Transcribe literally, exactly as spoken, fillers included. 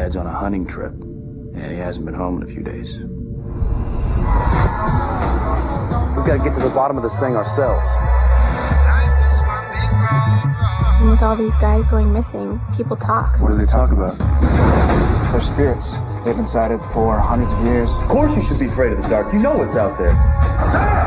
dad's on a hunting trip, and he hasn't been home in a few days. We've got to get to the bottom of this thing ourselves. And with all these guys going missing, people talk. What do they talk about? They're spirits. They've been sighted for hundreds of years. Of course you should be afraid of the dark. You know what's out there.